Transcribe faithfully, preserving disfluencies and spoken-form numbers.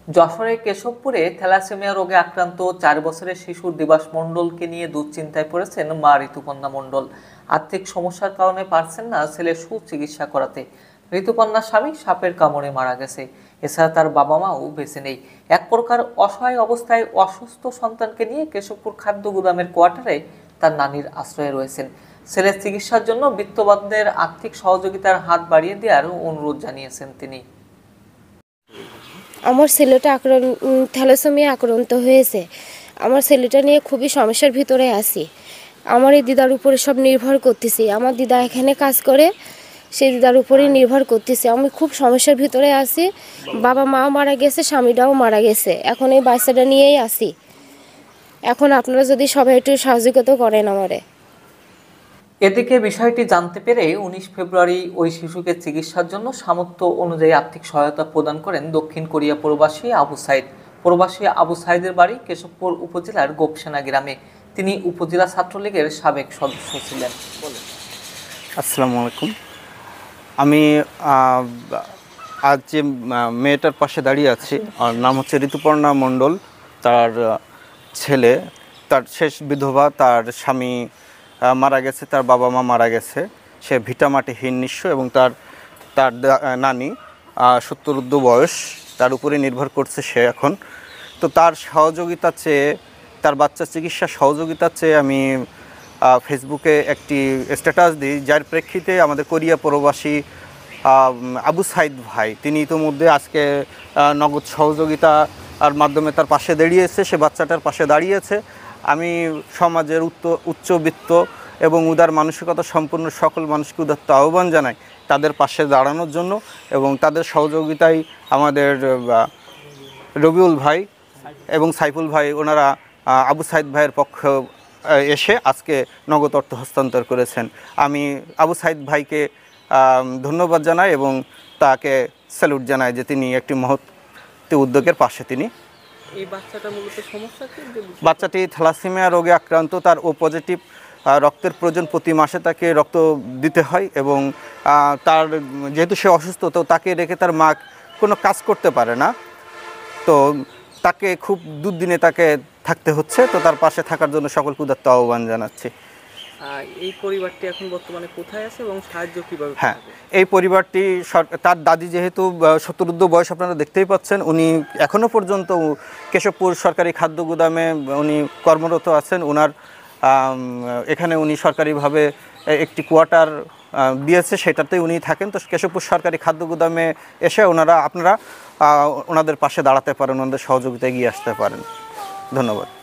যশোরের কেশবপুরে থ্যালাসেমিয়া রোগে আক্রান্ত চার বছরের শিশু দিবাস মণ্ডলকে নিয়ে দুশ্চিন্তায় পড়েছেন মা ঋতুপর্ণা মণ্ডল। আর্থিক সমস্যার কারণে পারছেন না ছেলের সুচিকিৎসা করাতে। ঋতুপর্ণার স্বামী সাপের কামড়ে মারা গেছে। এছাড়া তার বাবা মাও বেঁচে নেই। এক প্রকার অসহায় অবস্থায় অসুস্থ সন্তানকে নিয়ে কেশবপুর খাদ্য গুদামের কোয়ার্টারে তার নানির আশ্রয়ে রয়েছেন। ছেলের চিকিৎসার জন্য বিত্তবানদের আর্থিক সহযোগিতার হাত বাড়িয়ে দেওয়ার অনুরোধ জানিয়েছেন তিনি। আমার ছেলেটা আক্রান্ত থ্যালাসেমিয়া আক্রান্ত হয়েছে। আমার ছেলেটা নিয়ে খুবই সমস্যার ভিতরে আছি। আমার এই দিদার উপরে সব নির্ভর করতেছি। আমার দিদা এখানে কাজ করে, সেই দিদার উপরেই নির্ভর করতেছি। আমি খুব সমস্যার ভিতরে আছি। বাবা মাও মারা গেছে, স্বামীটাও মারা গেছে। এখন এই বাচ্চাটা নিয়েই আছি। এখন আপনারা যদি সবাই একটু সহযোগিতা করেন আমারে। এদিকে বিষয়টি জানতে পেরে উনিশ ফেব্রুয়ারি ওই শিশুকে চিকিৎসার জন্য সামর্থ্য অনুযায়ী আর্থিক সহায়তা প্রদান করেন দক্ষিণ কোরিয়া প্রবাসী আবু সাইদ। প্রবাসী আবু সাইদের বাড়ি কেশবপুর উপজেলার গোপসেনা গ্রামে। তিনি উপজেলা ছাত্রলীগের সাবেক সদস্য ছিলেন। আসসালামু আলাইকুম। আমি আজ যে মেয়েটার পাশে দাঁড়িয়ে আছি, আর নাম হচ্ছে ঋতুপর্ণা মণ্ডল। তার ছেলে, তার শেষ বিধবা, তার স্বামী মারা গেছে, তার বাবা মা মারা গেছে। সে ভিটামাটিহীন নিঃস্ব এবং তার তার নানি সত্তরোর্ধ্ব বয়স, তার উপরে নির্ভর করছে সে এখন। তো তার সহযোগিতা চেয়ে, তার বাচ্চার চিকিৎসার সহযোগিতা চেয়ে আমি ফেসবুকে একটি স্ট্যাটাস দিই, যার প্রেক্ষিতে আমাদের কোরিয়া প্রবাসী আবু সাইদ ভাই, তিনি ইতিমধ্যে আজকে নগদ সহযোগিতা আর মাধ্যমে তার পাশে দাঁড়িয়েছে, সে বাচ্চাটার পাশে দাঁড়িয়েছে। আমি সমাজের উচ্চ উচ্চবিত্ত এবং উদার মানসিকতা সম্পন্ন সকল মানুষকে উদাত্ত আহ্বান জানাই তাদের পাশে দাঁড়ানোর জন্য, এবং তাদের সহযোগিতায় আমাদের রবিউল ভাই এবং সাইফুল ভাই, ওনারা আবু সাইদ ভাইয়ের পক্ষ এসে আজকে নগদ অর্থ হস্তান্তর করেছেন। আমি আবু সাইদ ভাইকে ধন্যবাদ জানাই এবং তাকে স্যালুট জানাই যে তিনি একটি মহৎ উদ্যোগের পাশে তিনি। এই বাচ্চাটা মূলত সমস্যা কি? বাচ্চাটি থ্যালাসেমিয়া রোগে আক্রান্ত, তার ও পজিটিভ রক্তের প্রয়োজন, প্রতি মাসে তাকে রক্ত দিতে হয় এবং তার যেহেতু সে অসুস্থ, তো তাকে রেখে তার মা কোনো কাজ করতে পারে না, তো তাকে খুব দুর্দিনে তাকে থাকতে হচ্ছে। তো তার পাশে থাকার জন্য সকলকে উদাত্ত আহ্বান জানাচ্ছি। এই পরিবারটি এখন বর্তমানে কোথায় আছে এবং সাহায্য কিভাবে? হ্যাঁ, এই পরিবারটি তার দাদি যেহেতু সত্তরোর্ধ্ব বয়স, আপনারা দেখতেই পাচ্ছেন, উনি এখনও পর্যন্ত কেশবপুর সরকারি খাদ্য গুদামে উনি কর্মরত আছেন। ওনার এখানে উনি সরকারিভাবে একটি কোয়ার্টার দিয়েছে, সেটাতেই উনি থাকেন। তো কেশবপুর সরকারি খাদ্য গুদামে এসে ওনারা আপনারা ওনাদের পাশে দাঁড়াতে পারেন, ওনাদের সহযোগিতায় এগিয়ে আসতে পারেন। ধন্যবাদ।